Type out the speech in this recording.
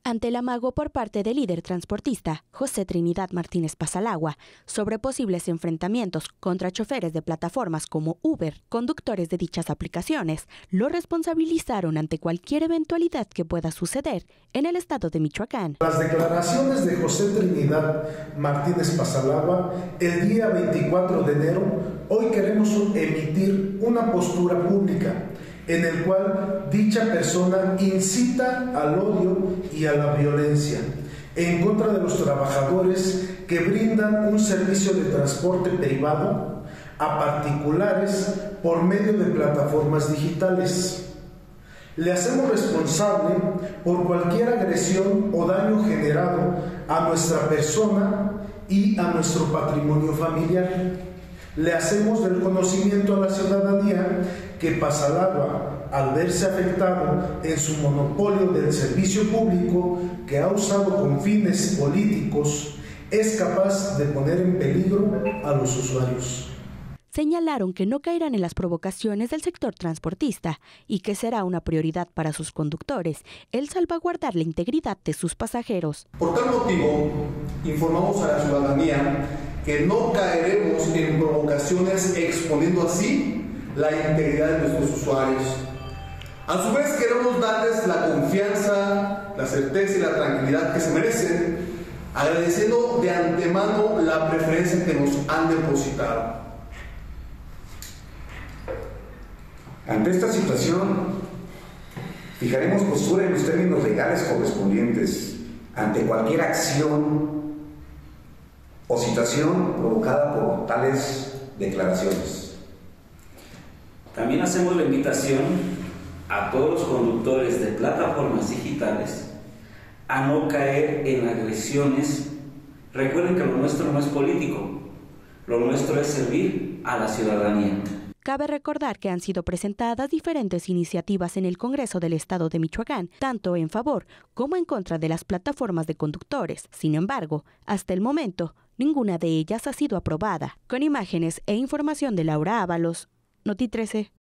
ante el amago por parte del líder transportista, José Trinidad Martínez Pasalagua, sobre posibles enfrentamientos contra choferes de plataformas como Uber, conductores de dichas aplicaciones, lo responsabilizaron ante cualquier eventualidad que pueda suceder en el estado de Michoacán. Las declaraciones de José Trinidad Martínez Pasalagua el día 24 de enero, hoy queremos emitir una postura pública en el cual dicha persona incita al odio y a la violencia en contra de los trabajadores que brindan un servicio de transporte privado a particulares por medio de plataformas digitales. Le hacemos responsable por cualquier agresión o daño generado a nuestra persona y a nuestro patrimonio familiar. Le hacemos del conocimiento a la ciudadanía que Pasalagua, al verse afectado en su monopolio del servicio público que ha usado con fines políticos, es capaz de poner en peligro a los usuarios. Señalaron que no caerán en las provocaciones del sector transportista y que será una prioridad para sus conductores el salvaguardar la integridad de sus pasajeros. Por tal motivo, informamos a la ciudadanía que no caeremos en provocaciones exponiendo así la integridad de nuestros usuarios. A su vez, queremos darles la confianza, la certeza y la tranquilidad que se merecen, agradeciendo de antemano la preferencia que nos han depositado. Ante esta situación, fijaremos postura en los términos legales correspondientes ante cualquier acción o situación provocada por tales declaraciones. También hacemos la invitación a todos los conductores de plataformas digitales a no caer en agresiones. Recuerden que lo nuestro no es político, lo nuestro es servir a la ciudadanía. Cabe recordar que han sido presentadas diferentes iniciativas en el Congreso del Estado de Michoacán, tanto en favor como en contra de las plataformas de conductores. Sin embargo, hasta el momento, ninguna de ellas ha sido aprobada. Con imágenes e información de Laura Ábalos, Noti 13.